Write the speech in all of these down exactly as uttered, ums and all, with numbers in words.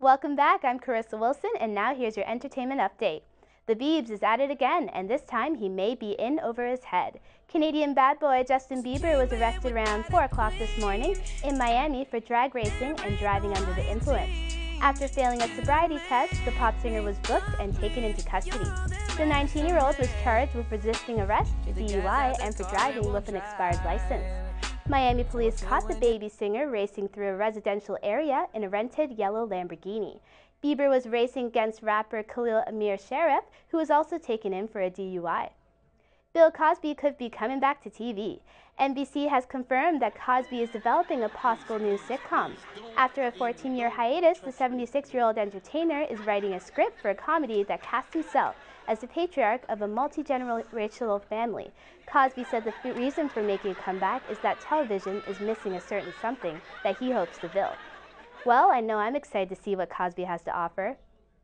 Welcome back, I'm Carissa Wilson, and now here's your entertainment update. The Biebs is at it again, and this time he may be in over his head. Canadian bad boy Justin Bieber was arrested around four o'clock this morning in Miami for drag racing and driving under the influence. After failing a sobriety test, the pop singer was booked and taken into custody. The nineteen-year-old was charged with resisting arrest, D U I, and for driving with an expired license. Miami police caught the baby singer racing through a residential area in a rented yellow Lamborghini. Bieber was racing against rapper Khalil Amir Sharif, who was also taken in for a D U I. Bill Cosby could be coming back to T V. N B C has confirmed that Cosby is developing a possible new sitcom. After a fourteen-year hiatus, the seventy-six-year-old entertainer is writing a script for a comedy that casts himself as the patriarch of a multi-generational family. Cosby said the reason for making a comeback is that television is missing a certain something that he hopes to fill. Well, I know I'm excited to see what Cosby has to offer.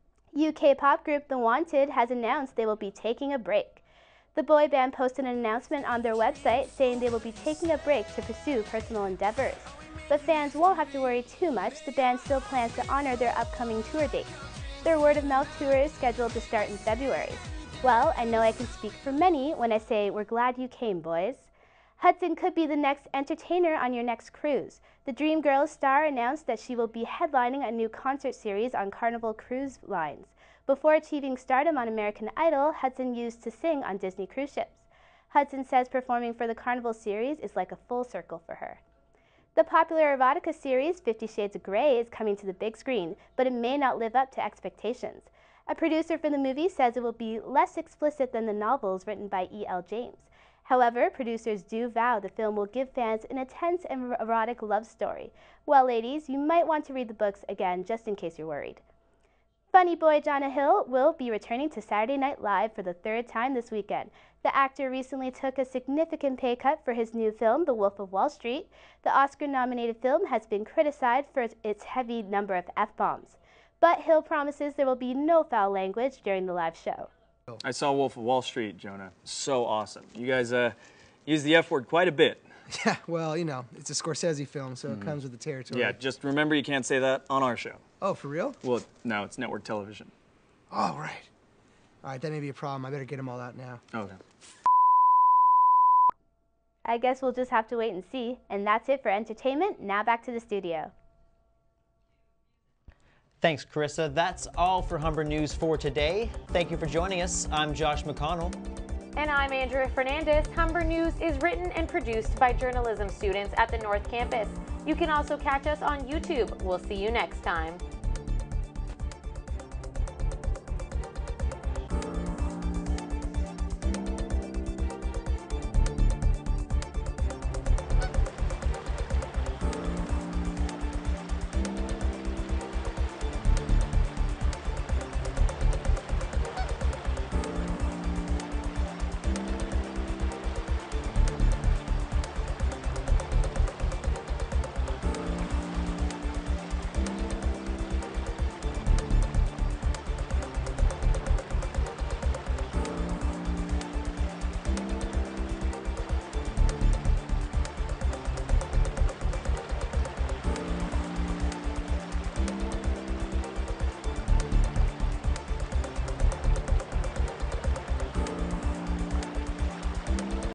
U K pop group The Wanted has announced they will be taking a break. The boy band posted an announcement on their website saying they will be taking a break to pursue personal endeavors. But fans won't have to worry too much. The band still plans to honor their upcoming tour dates. Their word-of-mouth tour is scheduled to start in February. Well, I know I can speak for many when I say we're glad you came, boys. Hudson could be the next entertainer on your next cruise. The Dreamgirls star announced that she will be headlining a new concert series on Carnival Cruise Lines. Before achieving stardom on American Idol, Hudson used to sing on Disney cruise ships. Hudson says performing for the Carnival series is like a full circle for her. The popular erotica series Fifty Shades of Grey is coming to the big screen, but it may not live up to expectations. A producer for the movie says it will be less explicit than the novels written by E L James. However, producers do vow the film will give fans an intense and erotic love story. Well, ladies, you might want to read the books again just in case you're worried. Funny boy Jonah Hill will be returning to Saturday Night Live for the third time this weekend. The actor recently took a significant pay cut for his new film, The Wolf of Wall Street. The Oscar-nominated film has been criticized for its heavy number of F-bombs. But Hill promises there will be no foul language during the live show. I saw Wolf of Wall Street, Jonah. So awesome. You guys uh, use the F word quite a bit. Yeah, well, you know, it's a Scorsese film, so mm. it comes with the territory. Yeah, just remember you can't say that on our show. Oh, for real? Well, no, it's network television. Oh, right. All right, that may be a problem. I better get them all out now. Okay. I guess we'll just have to wait and see. And that's it for entertainment. Now back to the studio. Thanks, Carissa. That's all for Humber News for today. Thank you for joining us. I'm Josh McConnell. And I'm Andrea Fernandez. Humber News is written and produced by journalism students at the North Campus. You can also catch us on YouTube. We'll see you next time.